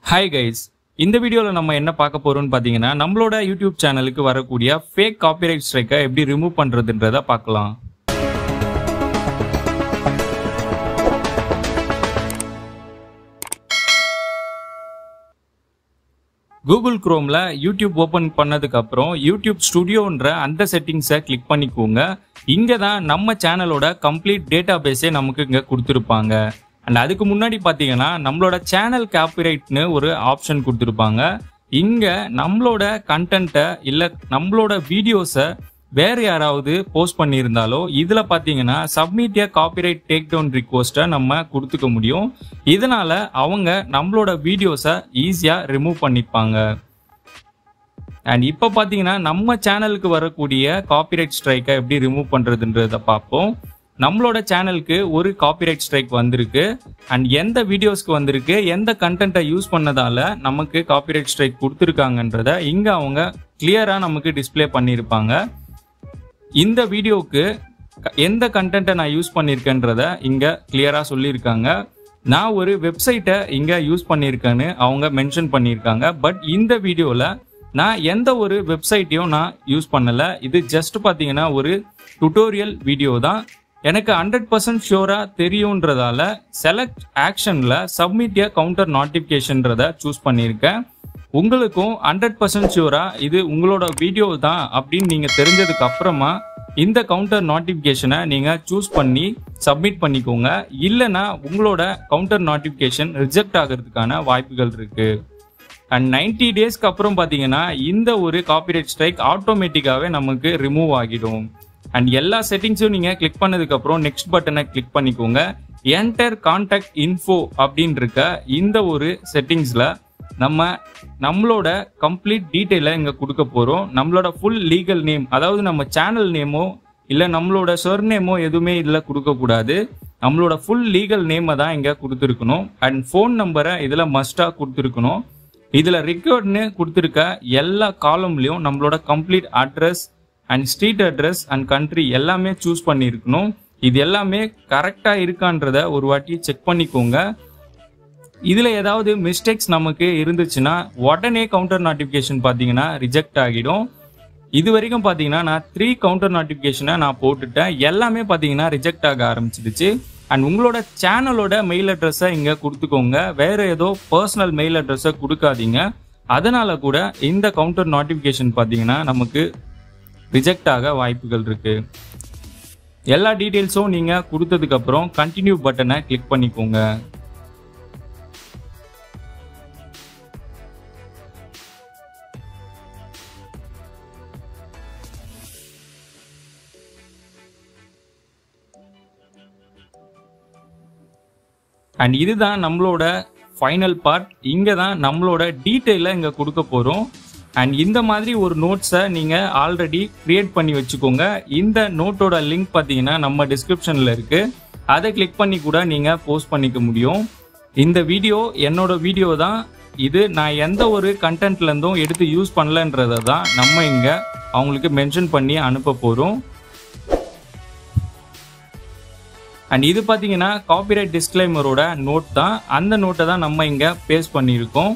Hi guys, இந்த வீடியோல நம்ம என்ன பார்க்க போறோம்னு பாத்தீங்கன்னா நம்மளோட YouTube சேனலுக்கு வரக்கூடிய fake copyright strike எப்படி ரிமூவ் பண்றதுன்றத பார்க்கலாம். Google Chromeல YouTube ஓபன் பண்ணதுக்கு அப்புறம் YouTube Studioன்ற அந்த செட்டிங்ஸை கிளிக் பண்ணிக்கோங்க. இங்க தான் நம்ம சேனலோட கம்ப்ளீட் டேட்டாபேஸே நமக்கு இங்க கொடுத்திருப்பாங்க. And அதுக்கு முன்னாடி பாத்தீங்கன்னா நம்மளோட சேனல் காப்பிரைட்னு ஒரு ஆப்ஷன் கொடுத்திருப்பாங்க. இங்க நம்மளோட கண்டென்ட்டை இல்ல நம்மளோட வீடியோஸை வேற யாராவது போஸ்ட் பண்ணியிருந்தாலோ இதுல பாத்தீங்கன்னா submit a copyright take down ரிக்வெஸ்ட்டை நம்ம கொடுத்துக்க முடியும். இதனால அவங்க நம்மளோட வீடியோஸை ஈஸியா ரிமூவ் பண்ணிப்பாங்க. அண்ட் இப்போ பாத்தீங்கன்னா நம்ம சேனலுக்கு வரக்கூடிய காப்பிரைட் ஸ்ட்ரைக்கை எப்படி ரிமூவ் பண்றதுன்றத பார்ப்போம். நம்மளோட சேனலுக்கு ஒரு காப்பிரைட் ஸ்ட்ரைக் வந்திருக்கு. அண்ட் எந்த வீடியோஸ்க்கு வந்திருக்கு, எந்த கண்டென்ட்டை யூஸ் பண்ணதால நமக்கு காப்பிரைட் ஸ்ட்ரைக் கொடுத்துருக்காங்கன்றத இங்க அவங்க கிளியரா நமக்கு டிஸ்பிளே பண்ணியிருப்பாங்க. இந்த வீடியோக்கு எந்த கண்டென்ட்டை நான் யூஸ் பண்ணியிருக்கேன்றத இங்க கிளியரா சொல்லியிருக்காங்க. நான் ஒரு வெப்சைட்டை இங்க யூஸ் பண்ணியிருக்கேன்னு அவங்க மென்ஷன் பண்ணியிருக்காங்க. பட் இந்த வீடியோல நான் எந்த ஒரு வெப்சைட்டையும் நான் யூஸ் பண்ணல. இது ஜஸ்ட் பாத்தீங்கன்னா ஒரு டுட்டோரியல் வீடியோ தான். எனக்கு 100% ஷூரா தெரியும்ன்றதால செலக்ட் ஆக்ஷன்ல சப்மிட் எ கவுண்டர் நோட்டிபிகேஷன்றத சூஸ் பண்ணியிருக்கேன். உங்களுக்கும் 100% ஷூரா இது உங்களோட வீடியோ தான் அப்படின்னு நீங்க தெரிஞ்சதுக்கு அப்புறமா இந்த கவுண்டர் நோட்டிபிகேஷனை நீங்க சூஸ் பண்ணி சப்மிட் பண்ணிக்கோங்க. இல்லைன்னா உங்களோட கவுண்டர் நோட்டிபிகேஷன் ரிஜெக்ட் ஆகிறதுக்கான வாய்ப்புகள் இருக்கு. அண்ட் 90 டேஸ்க்கு அப்புறம் பாத்தீங்கன்னா இந்த ஒரு காப்பிரைட் ஸ்ட்ரைக் ஆட்டோமேட்டிக்காவே நமக்கு ரிமூவ் ஆகிடும். அண்ட் எல்லா செட்டிங்ஸும் நீங்க கிளிக் பண்ணதுக்கு அப்புறம் நெக்ஸ்ட் பட்டனை கிளிக் பண்ணிக்கோங்க. என்டர் கான்டாக்ட் இன்ஃபோ அப்படின்னு இருக்க இந்த ஒரு செட்டிங்ஸ்ல நம்மளோட கம்ப்ளீட் டீட்டெயிலை இங்க கொடுக்க போறோம். நம்மளோட ஃபுல் லீகல் நேம், அதாவது நம்ம சேனல் நேமோ இல்ல நம்மளோட சர்நேமோ எதுவுமே இதுல கொடுக்க கூடாது. நம்மளோட ஃபுல் லீகல் நேமை தான் இங்க கொடுத்துருக்கணும். அண்ட் ஃபோன் நம்பரை இதுல மஸ்டா கொடுத்துருக்கணும். இதுல ரெக்கார்ட்னு கொடுத்துருக்க எல்லா காலம்லயும் நம்மளோட complete address and street address and country எல்லாமே சூஸ் பண்ணியிருக்கணும். இது எல்லாமே கரெக்டா இருக்கான்றத ஒரு வாட்டி செக் பண்ணிக்கோங்க. இதுல ஏதாவது மிஸ்டேக்ஸ் நமக்கு இருந்துச்சுன்னா உடனே கவுண்டர் நோட்டிபிகேஷன் பாத்தீங்கன்னா ரிஜெக்ட் ஆகிடும். இது வரைக்கும் பாத்தீங்கன்னா நான் 3 கவுண்டர் நோட்டிபிகேஷனை நான் போட்டுட்டேன். எல்லாமே பாத்தீங்கன்னா ரிஜெக்ட் ஆக ஆரம்பிச்சிடுச்சு. அண்ட் உங்களோட சேனலோட மெயில் அட்ரஸை இங்க கொடுத்துக்கோங்க. வேற ஏதோ பர்சனல் மெயில் அட்ரஸை கொடுக்காதீங்க. அதனால கூட இந்த கவுண்டர் நோட்டிபிகேஷன் பாத்தீங்கன்னா நமக்கு ரிஜெக்ட் ஆக வாய்ப்புகள் இருக்கு. எல்லா டீடைல்ஸும் நீங்க கொடுத்ததுக்கு அப்புறம் கண்டினியூ பட்டனை கிளிக் பண்ணிக்கோங்க. அண்ட் இதுதான் நம்மளோட ஃபைனல் பார்ட். இங்க தான் நம்மளோட டீட்டெயிலை இங்க கொடுக்க போறோம். அண்ட் இந்த மாதிரி ஒரு நோட்ஸை நீங்க ஆல்ரெடி கிரியேட் பண்ணி வச்சுக்கோங்க. இந்த நோட்டோட லிங்க் பார்த்தீங்கன்னா நம்ம டிஸ்கிரிப்ஷன்ல இருக்கு. அதை கிளிக் பண்ணி கூட நீங்க போஸ்ட் பண்ணிக்க முடியும். இந்த வீடியோ என்னோட வீடியோ தான். இது நான் எந்த ஒரு கண்டென்ட்ல இருந்தும் எடுத்து யூஸ் பண்ணலன்றதை தான் நம்ம இங்க அவங்களுக்கு மென்ஷன் பண்ணி அனுப்ப போறோம். அண்ட் இது பார்த்தீங்கன்னா காப்பிரைட் டிஸ்க்ளைமரோட நோட் தான். அந்த நோட்டை தான் நம்ம இங்க பேஸ்ட் பண்ணியிருக்கோம்.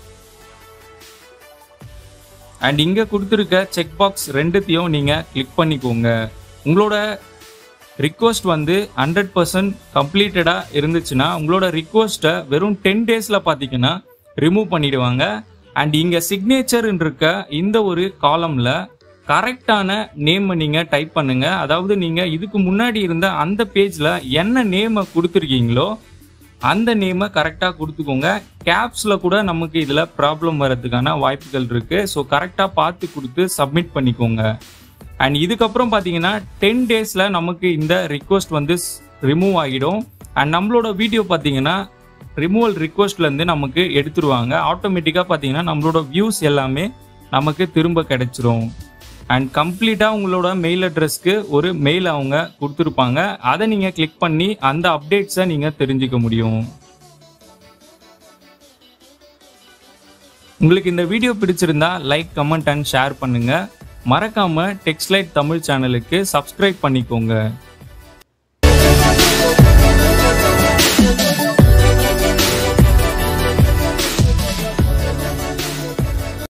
அண்ட் இங்க கொடுத்துருக்க செக் பாக்ஸ் ரெண்டுத்தையும் நீங்க கிளிக் பண்ணிக்கோங்க. உங்களோட ரிக்வெஸ்ட் 100% கம்ப்ளீட்டடா இருந்துச்சுன்னா உங்களோட ரிக்வெஸ்ட்டை வெறும் 10 டேஸ்ல பாத்தீங்கன்னா ரிமூவ் பண்ணிடுவாங்க. அண்ட் இங்க சிக்னேச்சர் இருக்க இந்த ஒரு காலம்ல கரெக்டான நேம் நீங்க டைப் பண்ணுங்க. அதாவது நீங்க இதுக்கு முன்னாடி இருந்த அந்த பேஜ்ல என்ன நேமை கொடுத்துருக்கீங்களோ அந்த நேமை கரெக்டா கொடுத்துக்கோங்க. கேப்ஸ்ல கூட நமக்கு இதுல ப்ராப்ளம் வர்றதுக்கான வாய்ப்புகள் இருக்கு. ஸோ கரெக்டா பார்த்து கொடுத்து சப்மிட் பண்ணிக்கோங்க. அண்ட் இதுக்கப்புறம் பாத்தீங்கன்னா 10 டேஸ்ல நமக்கு இந்த ரிக்வெஸ்ட் ரிமூவ் ஆகிடும். அண்ட் நம்மளோட வீடியோ பாத்தீங்கன்னா ரிமூவல் ரிக்வெஸ்ட்ல இருந்து நமக்கு எடுத்துருவாங்க. ஆட்டோமேட்டிக்கா பாத்தீங்கன்னா நம்மளோட வியூஸ் எல்லாமே நமக்கு திரும்ப கிடைச்சிரும். அண்ட் கம்ப்ளீட்டா உங்களோட மெயில் அட்ரஸ்க்கு ஒரு மெயில் அவங்க கொடுத்துருப்பாங்க. அதை நீங்க கிளிக் பண்ணி அந்த அப்டேட்ஸை நீங்க தெரிஞ்சுக்க முடியும். உங்களுக்கு இந்த வீடியோ பிடிச்சிருந்தா லைக், கமெண்ட் அண்ட் ஷேர் பண்ணுங்க. மறக்காம டெக்ஸ்லைட் தமிழ் சேனலுக்கு சப்ஸ்கிரைப் பண்ணிக்கோங்க.